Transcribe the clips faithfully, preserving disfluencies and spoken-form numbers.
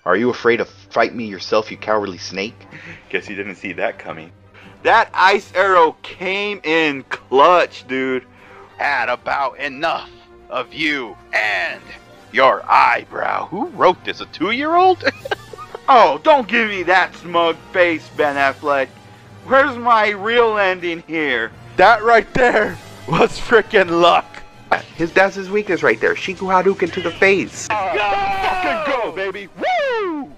Are you afraid to fight me yourself, you cowardly snake? Guess you didn't see that coming. That ice arrow came in clutch, dude. Had about enough of you and your eyebrow. Who wrote this? A two-year-old? Oh, don't give me that smug face, Ben Affleck. Where's my real ending here? That right there was frickin' luck. His that's his weakness right there. Shiku Hadouken to the face. Uh, go! Fucking go, baby! Woo!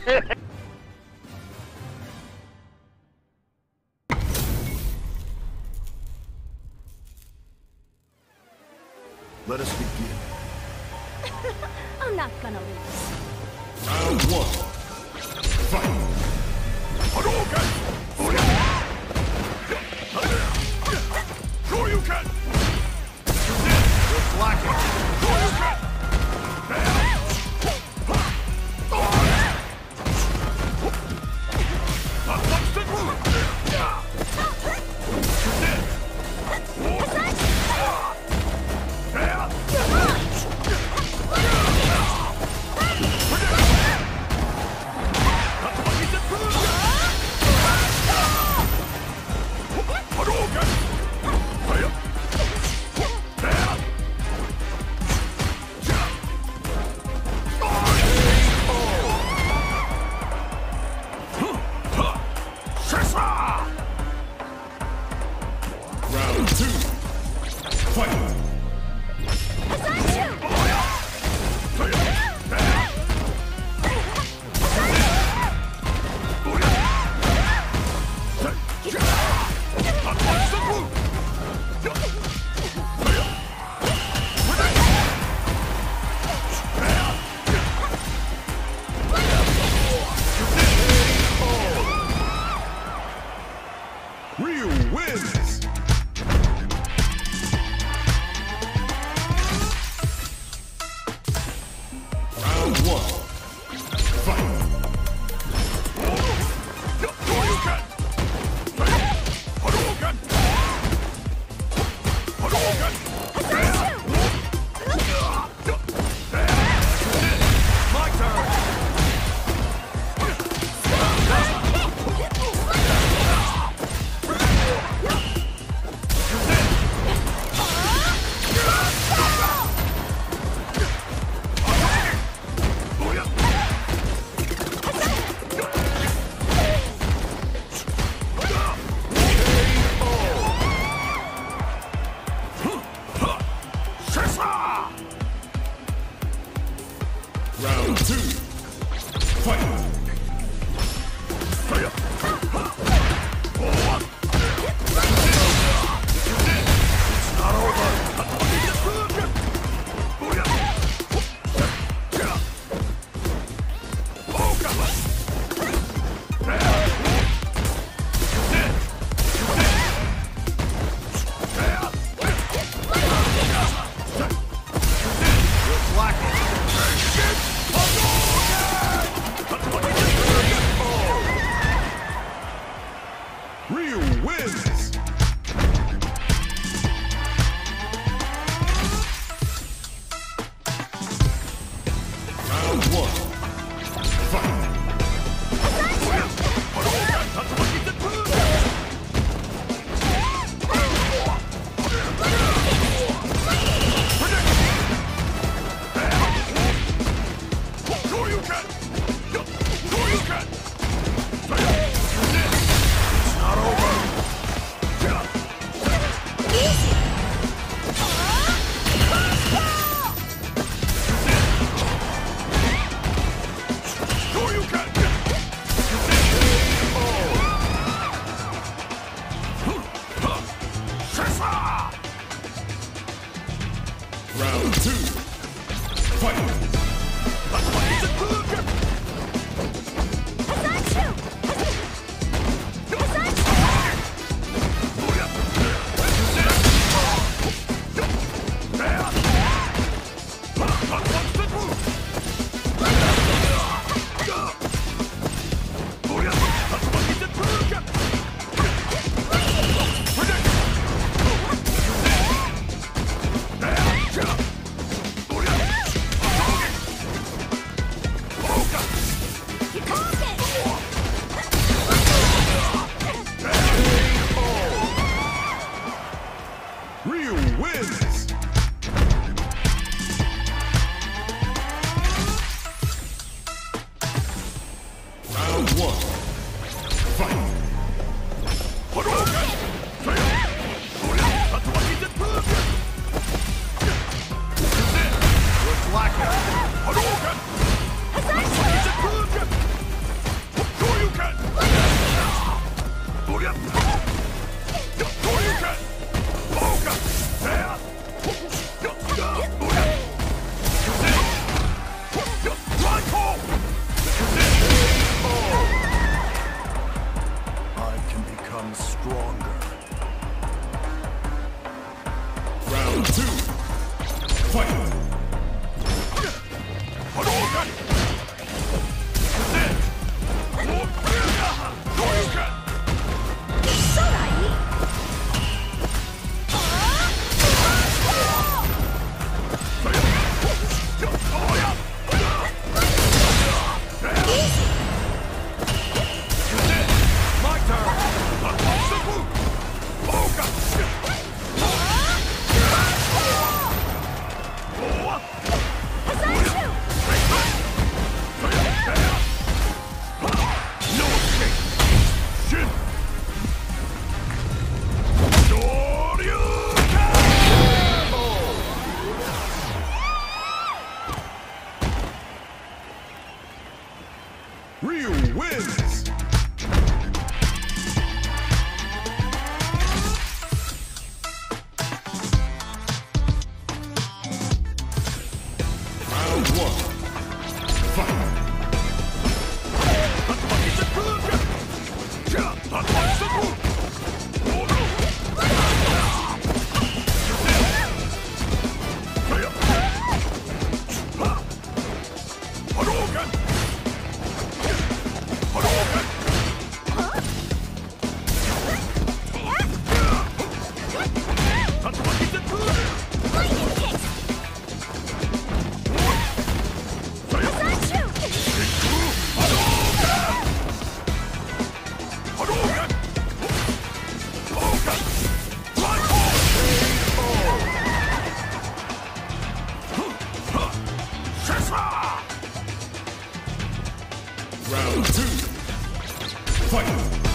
Let us begin. I'm not gonna lose. Round one. Fight! Hadouken! Shoryuken! You're blocking! Shoryuken! Round two. Fight! Ryu wins! Round one. Fight! Shoryuken! Hadouken! Hadouken! My turn! Round two. Fight! It's not over! Ryu wins! Round one. Fight! Round two. Fight!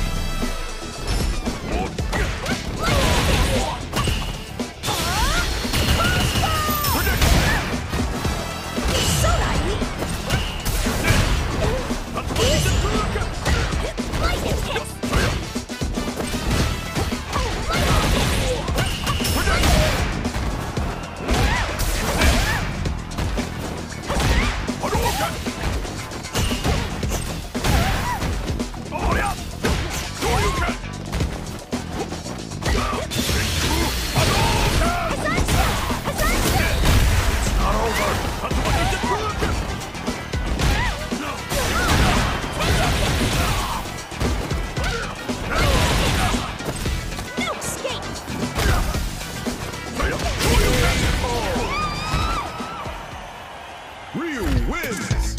Ryu wins!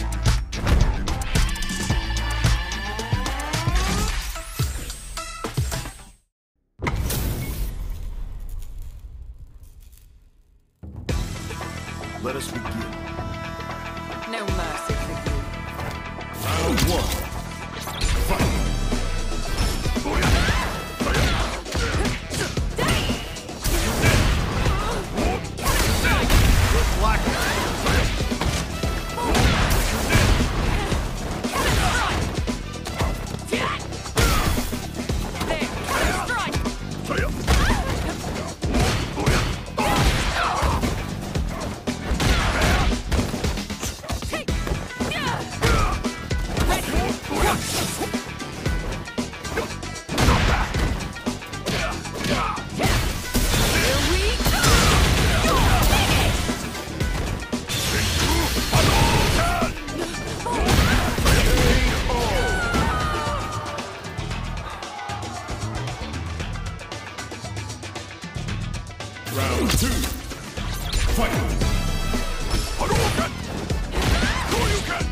Let us begin. No mercy for you. Round one. Fight! Round two. Fight! Hadouken! Shoryuken!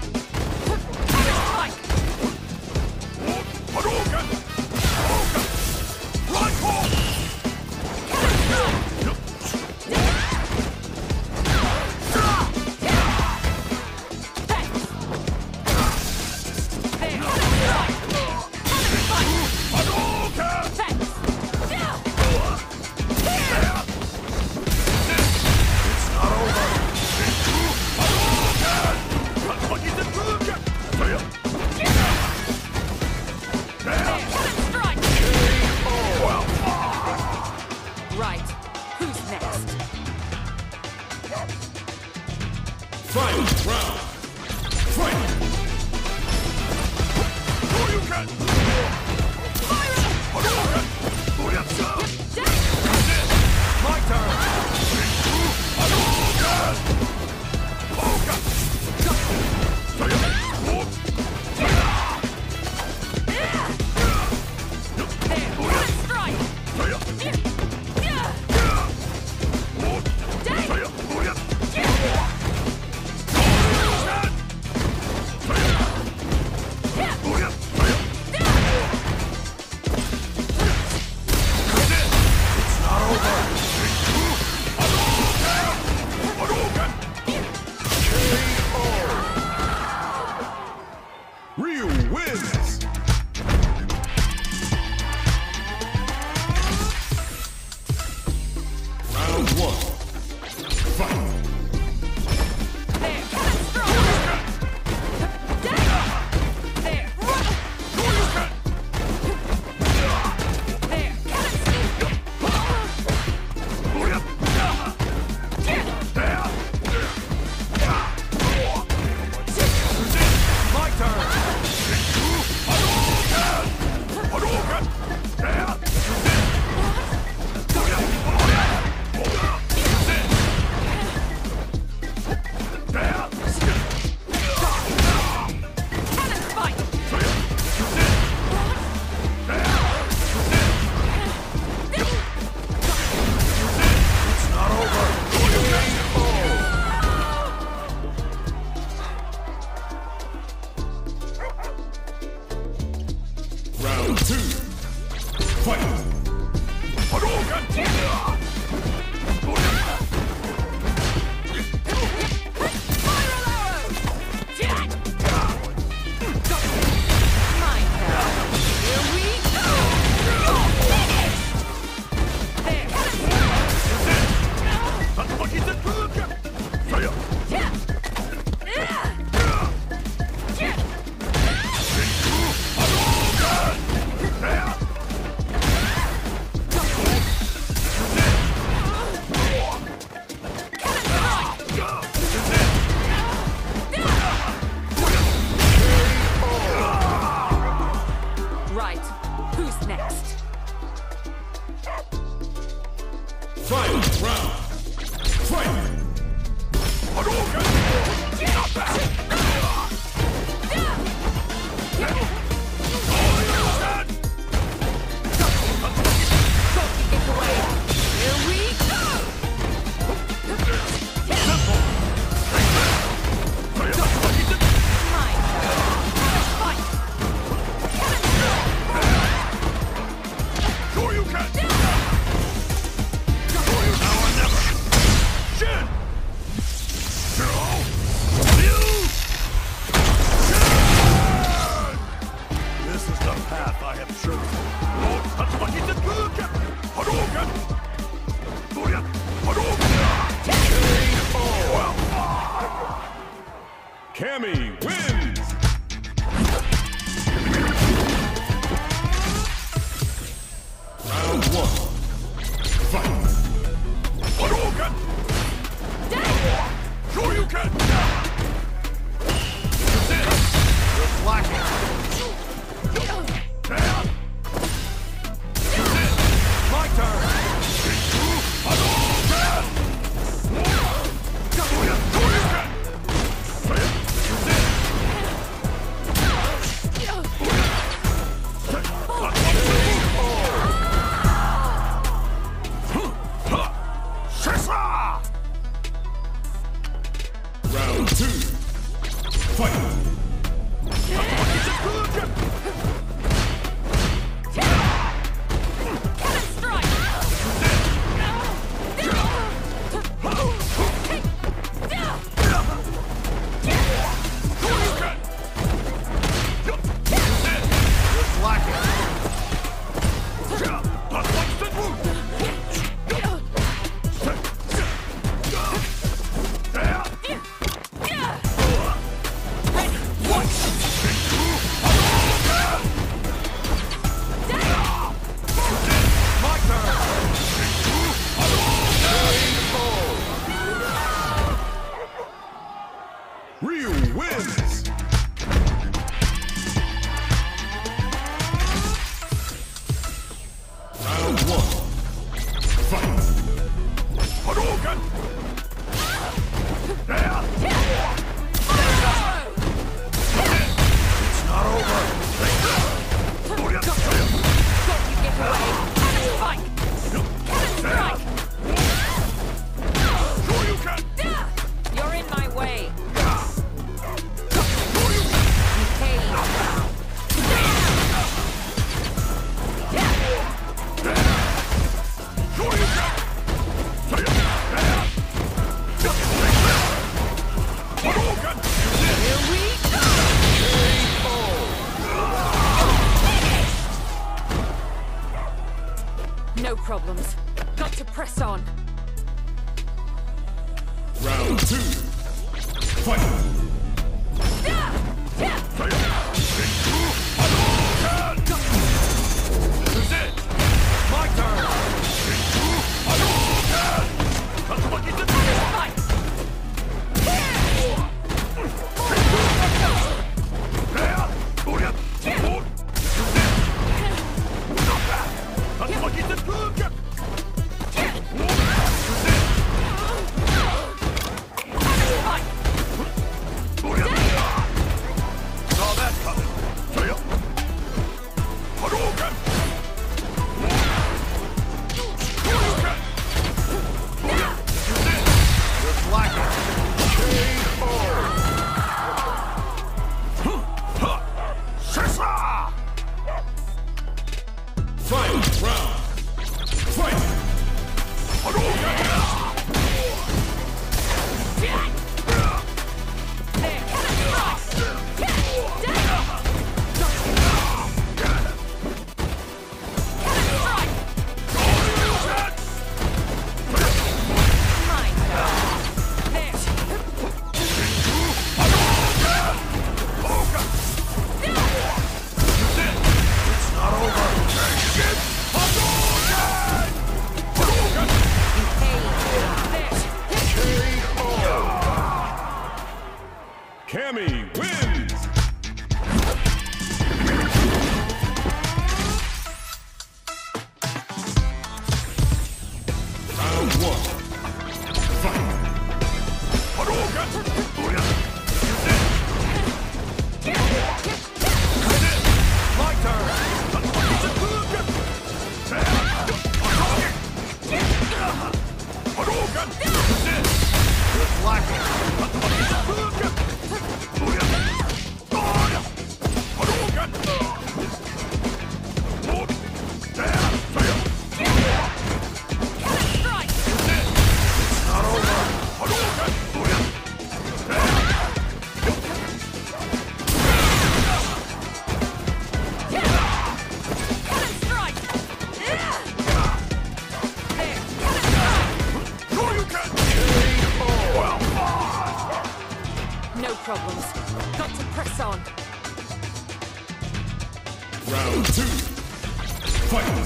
Hadouken! Hadouken! Right hold! Right. Who's next? Final round! Fight! Shoryuken! Hadouken! Booyah! My turn! Hadouken! Hadouken! Ryu wins! Round one. Fight! There, turn! Hadouken! Hadouken! Yeah! Round two. Fight! Hadouken! Right. Who's next? Final round. Fight! Hadouken! Not bad! Get away. Here we go. My turn. Fight. Sure you can! Sure you now or never! Shin! Zero! Ryu! Shin! This is the path I have chosen. Lord Tatsumaki Tetsuken! Hadouken! Surya! Hadouken! Kami wins! Round one. Fight! Hadouken! Sure you can! That's it! You're slacking! That's it! My turn! Hadouken! Sure you can! That's Round two. Fight! Cannon strike. You're slacking! My turn! Ryu wins! Round one. Fight! Hadouken! It's not over! Get away. Cannon strike. Cannon strike. Sure you can! You're in my way. Hey, now. Sure you can! Hadouken! Here we go. No problems. Got to press on. Round two. Fight! This is it! My turn! Hadouken! Tatsumaki Tetsuken! Fight. on. Round two. Fight.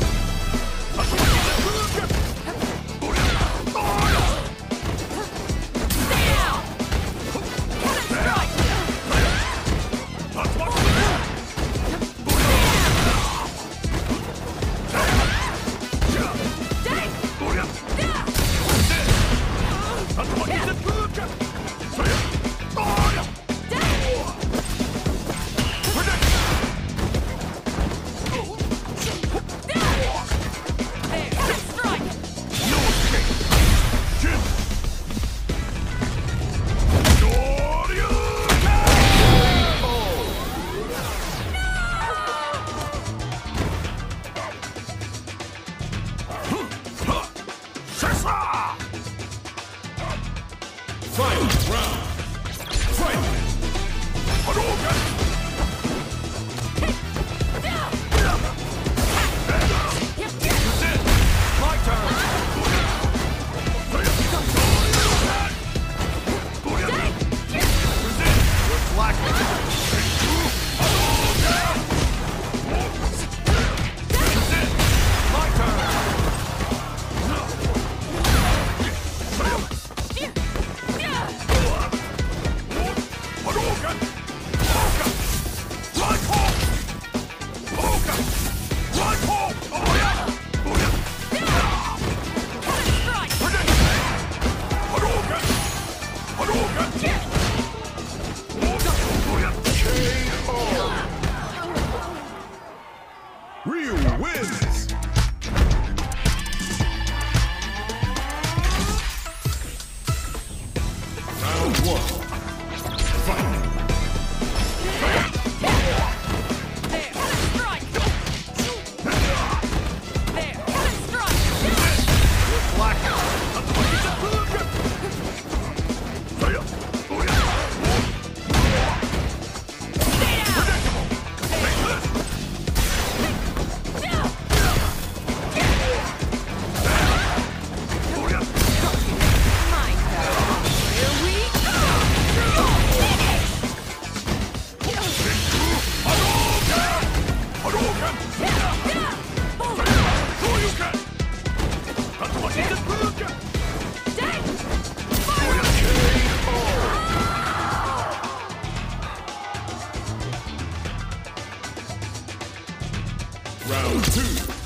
Round two.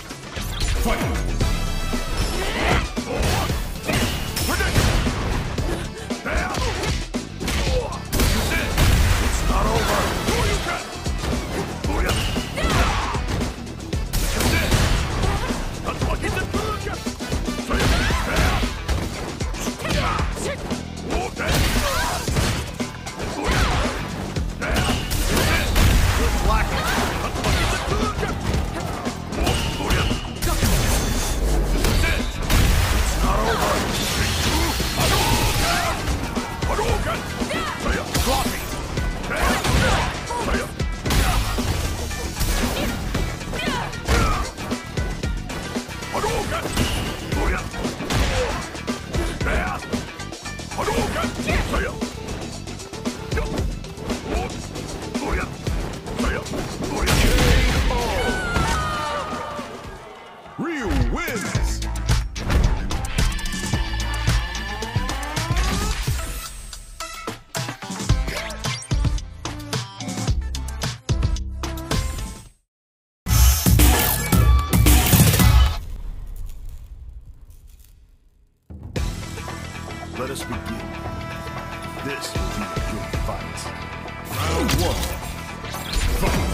Fight. Ryu wins! Let us begin. This will be a good fight. Round one. Fight!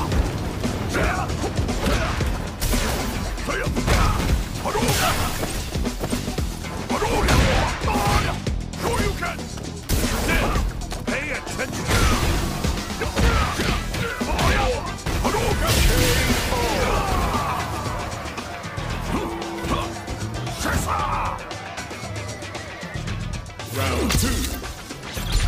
Hadouken!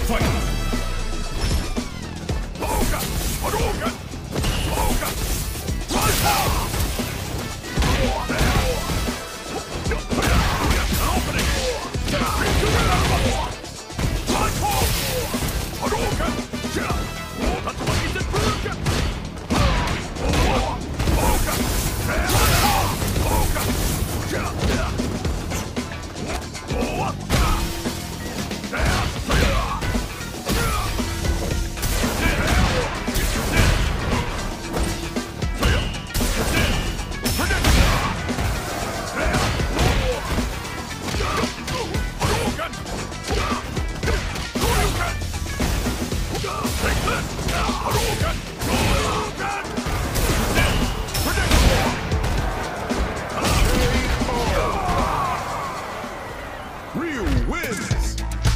Ryu wins!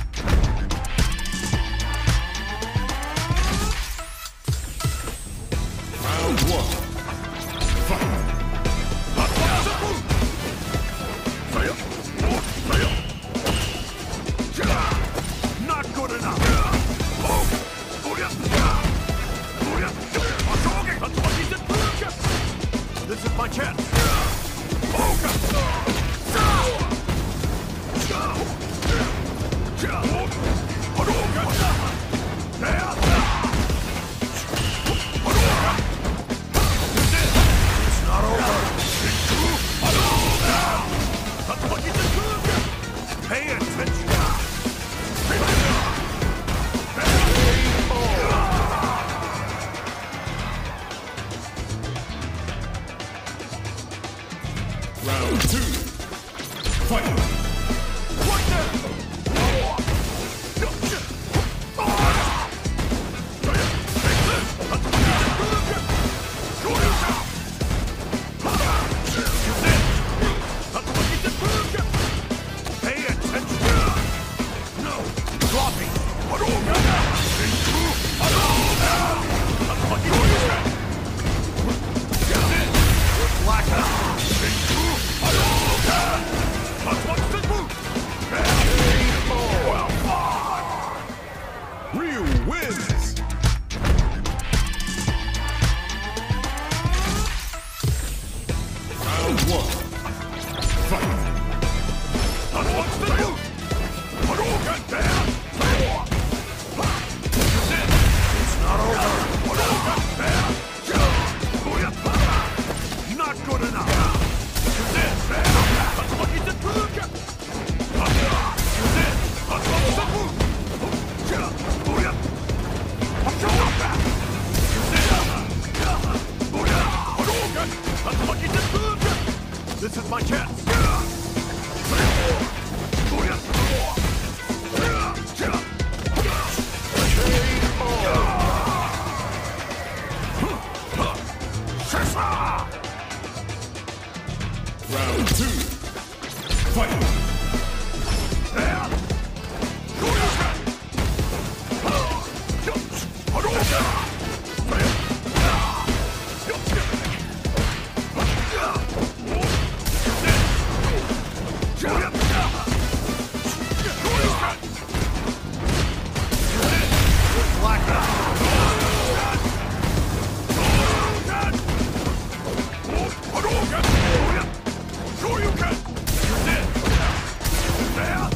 Round one. Fight! Not good enough! This is my chance! Pay attention! Round two. Fight! Right there! Pay attention! No! Sloppy! Black Ryu wins! Round one. Fight! What's the move? Hadouken down! It's not over! Hadouken down! Not good enough! This is my chance! Round two. Fight!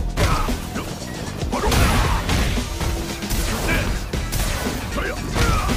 Hadouken!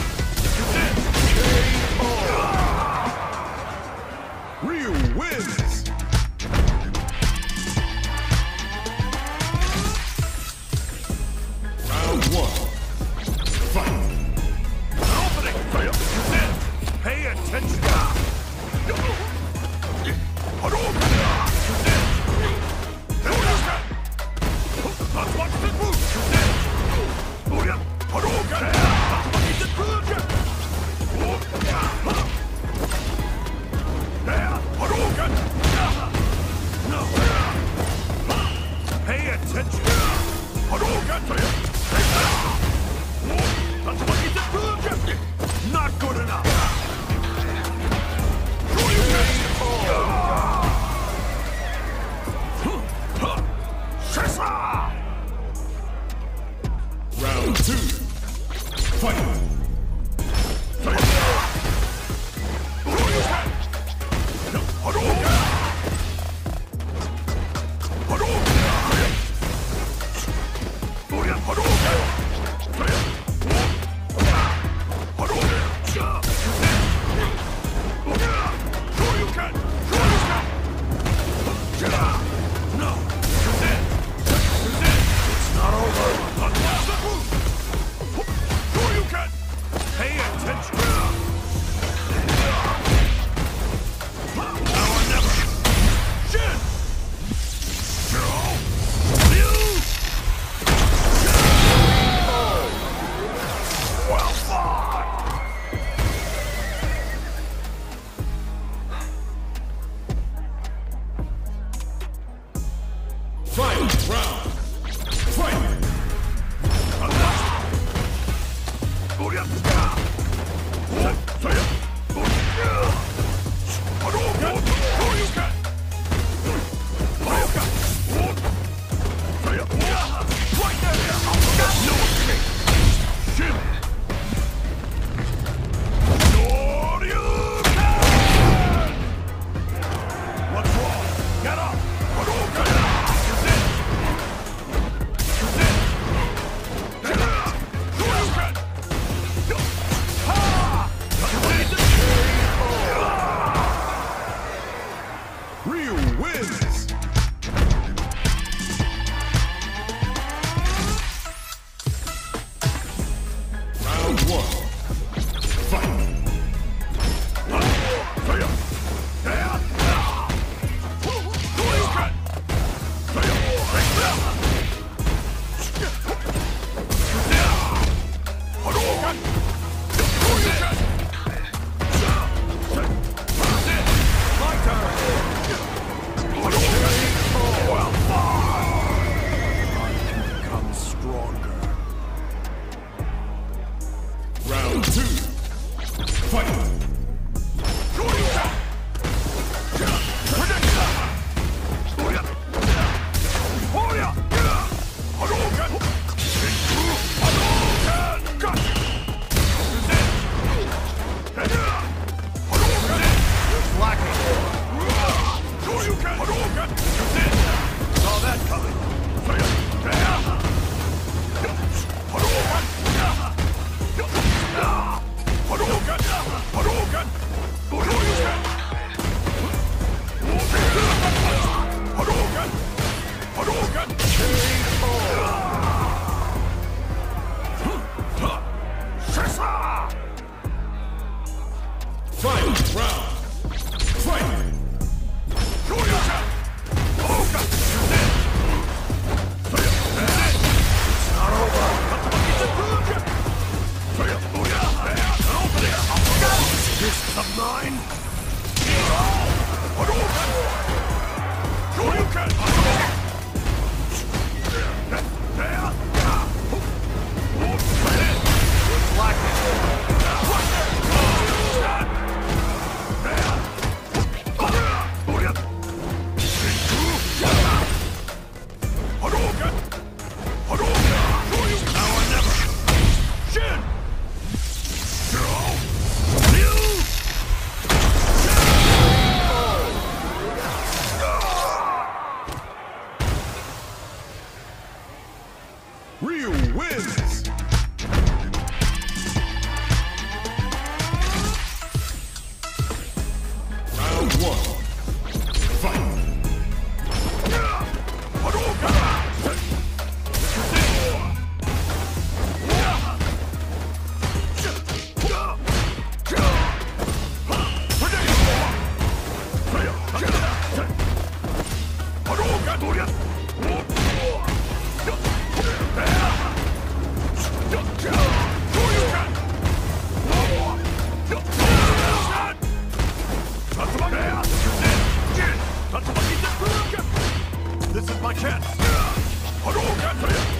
This is my chance! Hadouken!